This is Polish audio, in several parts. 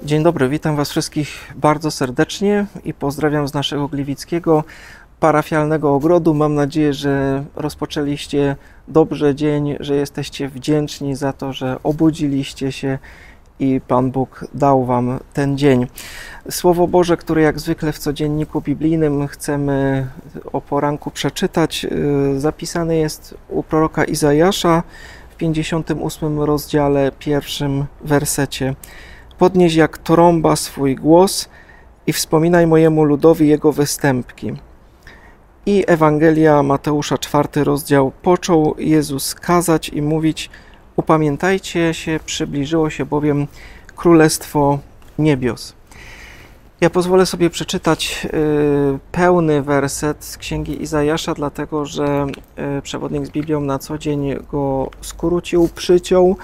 Dzień dobry, witam Was wszystkich bardzo serdecznie i pozdrawiam z naszego gliwickiego parafialnego ogrodu. Mam nadzieję, że rozpoczęliście dobrze dzień, że jesteście wdzięczni za to, że obudziliście się i Pan Bóg dał Wam ten dzień. Słowo Boże, które jak zwykle w codzienniku biblijnym chcemy o poranku przeczytać, zapisane jest u proroka Izajasza w 58 rozdziale, pierwszym wersecie. Podnieś jak trąba swój głos i wspominaj mojemu ludowi jego występki. I Ewangelia Mateusza, 4 rozdział. Począł Jezus kazać i mówić: upamiętajcie się, przybliżyło się bowiem Królestwo Niebios. Ja pozwolę sobie przeczytać pełny werset z Księgi Izajasza, dlatego że przewodnik z Biblią na co dzień go skrócił, przyciął.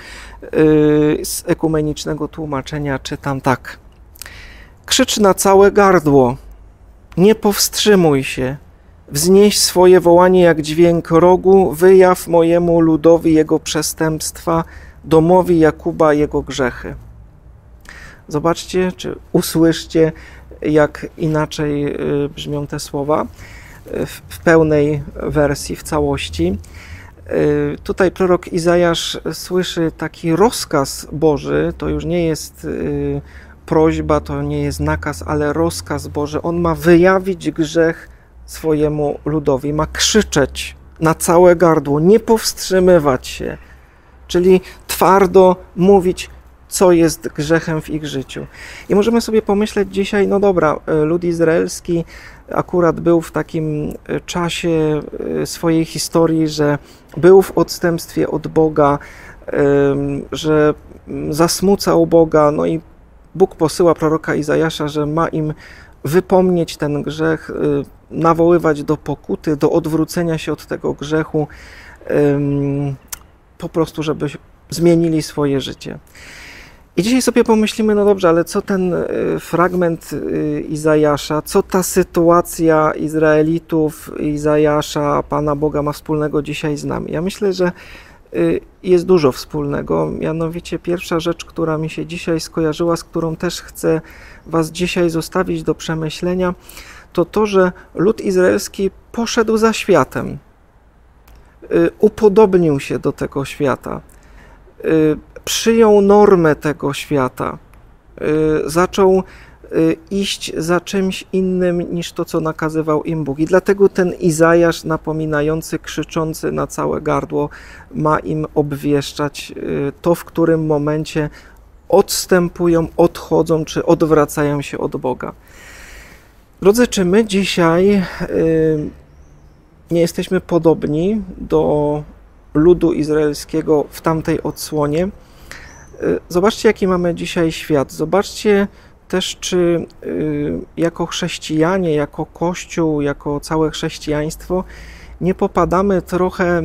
Z ekumenicznego tłumaczenia czytam tak. Krzycz na całe gardło, nie powstrzymuj się, wznieś swoje wołanie jak dźwięk rogu, wyjaw mojemu ludowi jego przestępstwa, domowi Jakuba jego grzechy. Zobaczcie, czy usłyszcie, jak inaczej brzmią te słowa w pełnej wersji, w całości. Tutaj prorok Izajasz słyszy taki rozkaz Boży, to już nie jest prośba, to nie jest nakaz, ale rozkaz Boży. On ma wyjawić grzech swojemu ludowi, ma krzyczeć na całe gardło, nie powstrzymywać się, czyli twardo mówić, co jest grzechem w ich życiu. I możemy sobie pomyśleć dzisiaj, no dobra, lud izraelski akurat był w takim czasie swojej historii, że był w odstępstwie od Boga, że zasmucał Boga, no i Bóg posyła proroka Izajasza, że ma im wypomnieć ten grzech, nawoływać do pokuty, do odwrócenia się od tego grzechu, po prostu, żeby zmienili swoje życie. I dzisiaj sobie pomyślimy, no dobrze, ale co ten fragment Izajasza, co ta sytuacja Izraelitów, Izajasza, Pana Boga ma wspólnego dzisiaj z nami? Ja myślę, że jest dużo wspólnego. Mianowicie pierwsza rzecz, która mi się dzisiaj skojarzyła, z którą też chcę Was dzisiaj zostawić do przemyślenia, to to, że lud izraelski poszedł za światem, upodobnił się do tego świata, przyjął normę tego świata, zaczął iść za czymś innym niż to, co nakazywał im Bóg. I dlatego ten Izajasz napominający, krzyczący na całe gardło ma im obwieszczać to, w którym momencie odstępują, odchodzą czy odwracają się od Boga. Drodzy, czy my dzisiaj nie jesteśmy podobni do ludu izraelskiego w tamtej odsłonie? Zobaczcie, jaki mamy dzisiaj świat. Zobaczcie też, czy jako chrześcijanie, jako Kościół, jako całe chrześcijaństwo nie popadamy trochę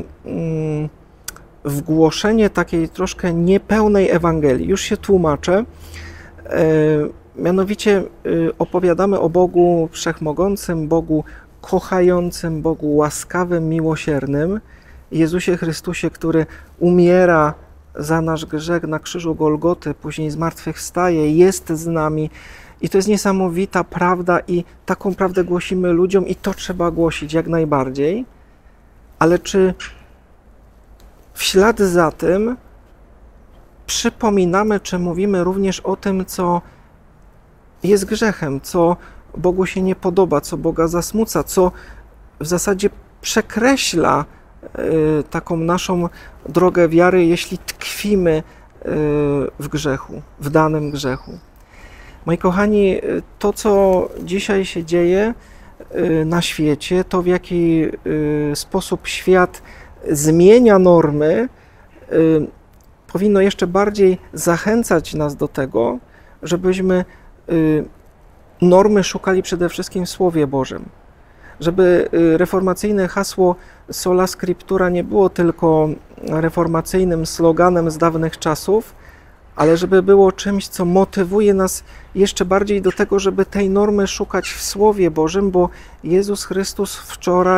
w głoszenie takiej troszkę niepełnej Ewangelii. Już się tłumaczę. Mianowicie opowiadamy o Bogu Wszechmogącym, Bogu kochającym, Bogu łaskawym, miłosiernym, Jezusie Chrystusie, który umiera za nasz grzech na krzyżu Golgoty, później zmartwychwstaje, jest z nami. I to jest niesamowita prawda i taką prawdę głosimy ludziom i to trzeba głosić jak najbardziej. Ale czy w ślad za tym przypominamy, czy mówimy również o tym, co jest grzechem, co Bogu się nie podoba, co Boga zasmuca, co w zasadzie przekreśla taką naszą drogę wiary, jeśli tkwimy w grzechu, w danym grzechu. Moi kochani, to, co dzisiaj się dzieje na świecie, to w jaki sposób świat zmienia normy, powinno jeszcze bardziej zachęcać nas do tego, żebyśmy normy szukali przede wszystkim w Słowie Bożym. Żeby reformacyjne hasło Sola Scriptura nie było tylko reformacyjnym sloganem z dawnych czasów, ale żeby było czymś, co motywuje nas jeszcze bardziej do tego, żeby tej normy szukać w Słowie Bożym, bo Jezus Chrystus wczoraj,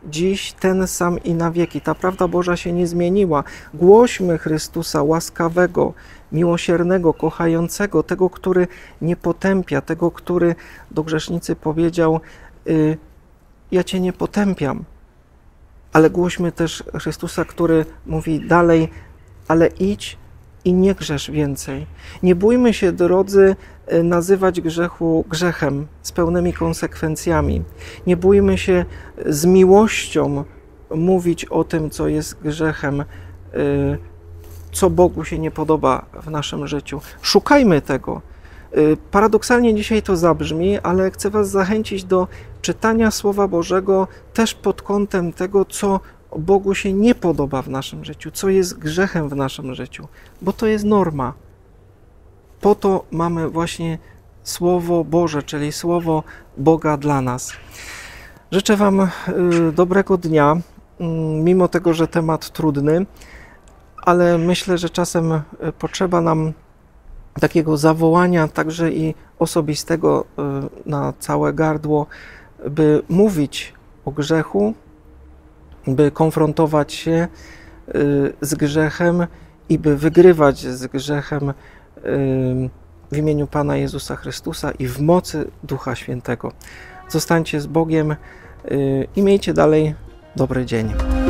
dziś ten sam i na wieki. Ta prawda Boża się nie zmieniła. Głośmy Chrystusa łaskawego, miłosiernego, kochającego, tego, który nie potępia, tego, który do grzesznicy powiedział: ja Cię nie potępiam. Ale głośmy też Chrystusa, który mówi dalej: ale idź i nie grzesz więcej. Nie bójmy się, drodzy, nazywać grzechu grzechem z pełnymi konsekwencjami. Nie bójmy się z miłością mówić o tym, co jest grzechem, co Bogu się nie podoba w naszym życiu. Szukajmy tego. Paradoksalnie dzisiaj to zabrzmi, ale chcę Was zachęcić do czytania Słowa Bożego też pod kątem tego, co Bogu się nie podoba w naszym życiu, co jest grzechem w naszym życiu, bo to jest norma. Po to mamy właśnie Słowo Boże, czyli Słowo Boga dla nas. Życzę Wam dobrego dnia, mimo tego, że temat trudny, ale myślę, że czasem potrzeba nam takiego zawołania, także i osobistego na całe gardło, by mówić o grzechu, by konfrontować się z grzechem i by wygrywać z grzechem w imieniu Pana Jezusa Chrystusa i w mocy Ducha Świętego. Zostańcie z Bogiem i miejcie dalej dobry dzień.